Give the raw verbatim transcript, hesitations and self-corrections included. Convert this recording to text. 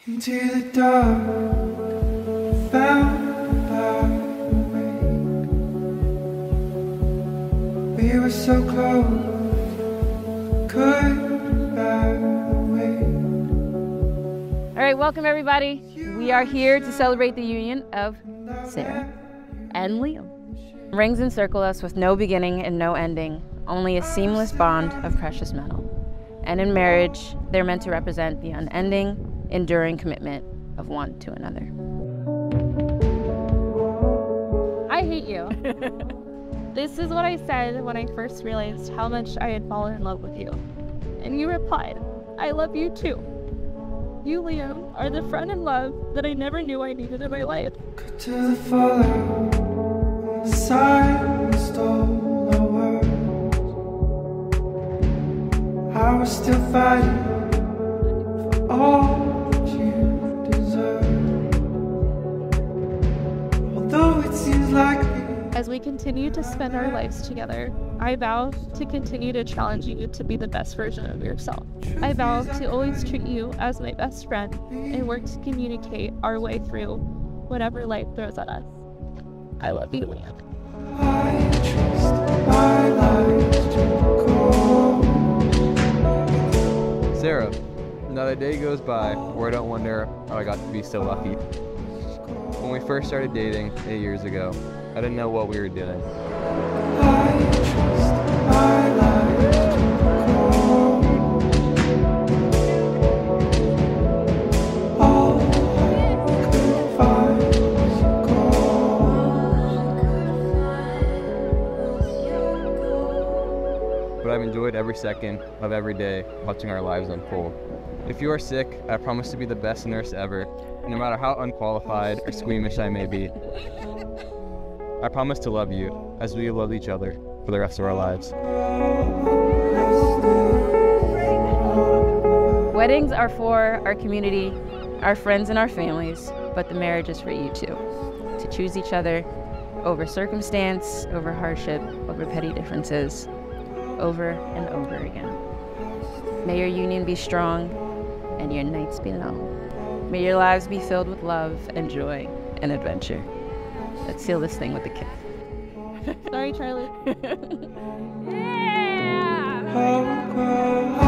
Into the dark, found by the rain. We were so close, could bear the weight. All right, welcome everybody. We are here to celebrate the union of Sarah and Liam. Rings encircle us with no beginning and no ending, only a seamless bond of precious metal. And in marriage, they're meant to represent the unending, enduring commitment of one to another. I hate you. This is what I said when I first realized how much I had fallen in love with you. And you replied, I love you too. You, Liam, are the friend and love that I never knew I needed in my life. Cut to the fallout, on the side we stole our words. I was still fighting for all that you deserve. Although it seems like as we continue to spend our lives together, I vow to continue to challenge you to be the best version of yourself. I vow to always treat you as my best friend and work to communicate our way through whatever life throws at us. I love you, Liam. I trust my life to go. Sarah, not a day goes by where I don't wonder how I got to be so lucky. When we first started dating eight years ago, I didn't know what we were doing. I trust my life to go. All I could find was gold. But I've enjoyed every second of every day watching our lives unfold. If you are sick, I promise to be the best nurse ever, no matter how unqualified or squeamish I may be. I promise to love you as we love each other for the rest of our lives. Weddings are for our community, our friends and our families, but the marriage is for you too. To choose each other over circumstance, over hardship, over petty differences, over and over again. May your union be strong and your nights be long. May your lives be filled with love and joy and adventure. Let's seal this thing with a kiss. Sorry, Charlie. Yeah! Oh, girl.